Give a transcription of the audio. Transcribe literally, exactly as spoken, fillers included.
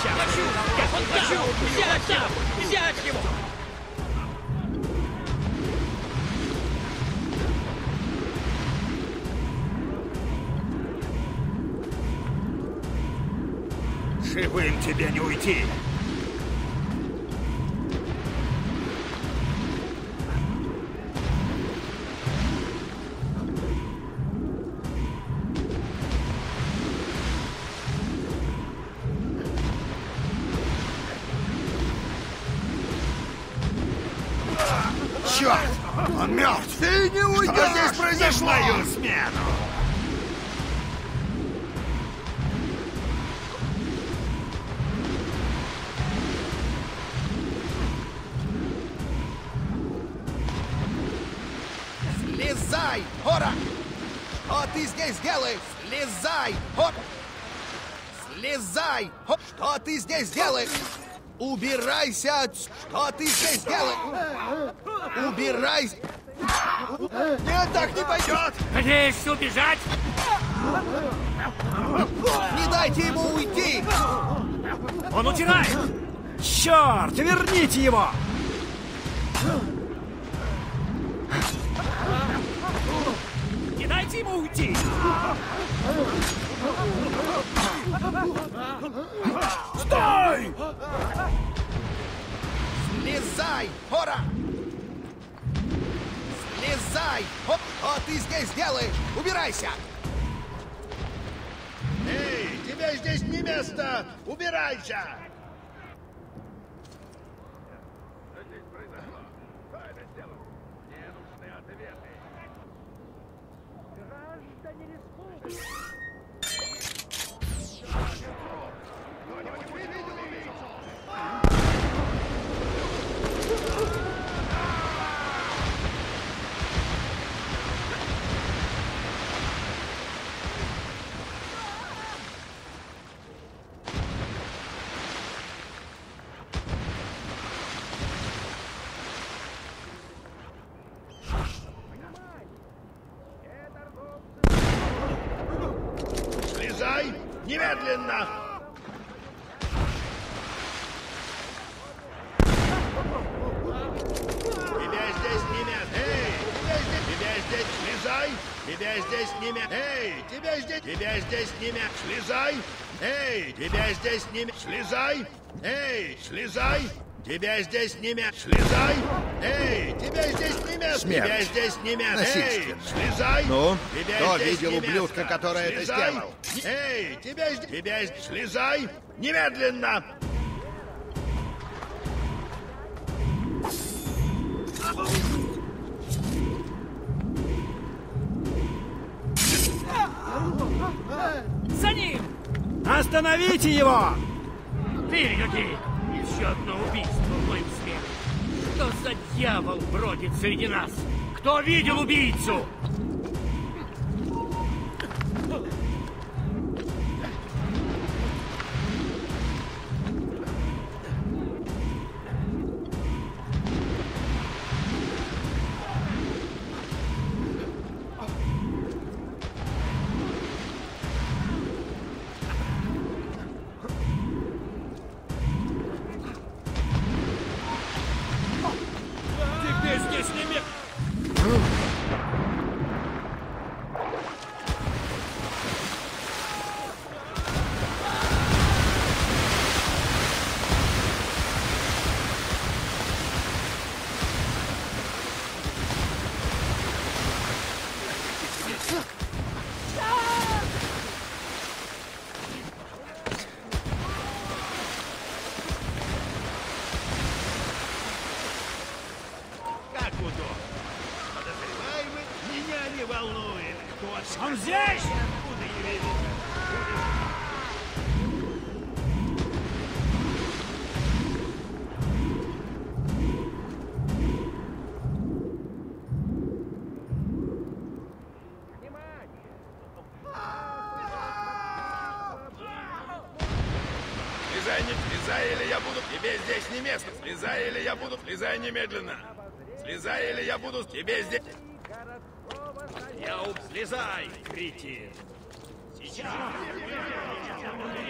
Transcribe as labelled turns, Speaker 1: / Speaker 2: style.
Speaker 1: Хочу! Я хочу! Взять его! Взять его!
Speaker 2: Живым тебе не уйти! Черт! Он мертв!
Speaker 3: Ты не уйдешь!
Speaker 2: Что здесь произошло? Мою смену!
Speaker 3: Слезай! Хора! Что ты здесь делаешь? Слезай! Хор! Слезай! Хор! Что ты здесь делаешь? Убирайся! от- Что ты здесь делаешь? Убирайся! Нет, так не пойдет!
Speaker 1: Надеешься убежать?
Speaker 3: Не дайте ему уйти!
Speaker 1: Он утирает!
Speaker 2: Черт! Верните его!
Speaker 1: Не дайте ему уйти!
Speaker 2: Стой!
Speaker 3: Слезай! Хора! Слезай! Хоп! Что ты здесь делаешь? Убирайся!
Speaker 4: Эй, тебе здесь не место! Убирайся! Слезай! Немедленно! Тебя здесь не место! Эй! Тебя здесь! Тебя здесь! Слезай! Тебя здесь не место! Эй! Тебя здесь! Тебя здесь не место! Слезай! Эй! Тебя здесь не место! Слезай! Эй! Слезай! Тебя здесь не место! Слезай! Эй! Тебя здесь не место!
Speaker 3: Смерть.
Speaker 4: Тебя здесь не место! Эй!
Speaker 3: Насильственно.
Speaker 4: Слезай!
Speaker 3: Ну,
Speaker 4: Тебя
Speaker 3: кто
Speaker 4: здесь
Speaker 3: видел
Speaker 4: не
Speaker 3: ублюдка,
Speaker 4: место.
Speaker 3: который это
Speaker 4: Слезай!
Speaker 3: сделал?
Speaker 4: Эй! Тебя здесь! Тебя здесь! Слезай! Немедленно!
Speaker 1: За ним!
Speaker 2: Остановите его!
Speaker 1: Перегоди! Еще одно убийство в моем смене! Что за дьявол бродит среди нас? Кто видел убийцу? Теперь здесь не место!
Speaker 4: Как удобно. Подозреваемый меня не волнует. Кто
Speaker 1: Он здесь!
Speaker 4: откуда явились? Слезай, не слезай, или я буду... Тебе здесь не место. Слезай, или я буду... Слезай немедленно. Слезай, или я буду... Тебе здесь... Я уб... Слезай, кретин. Сейчас.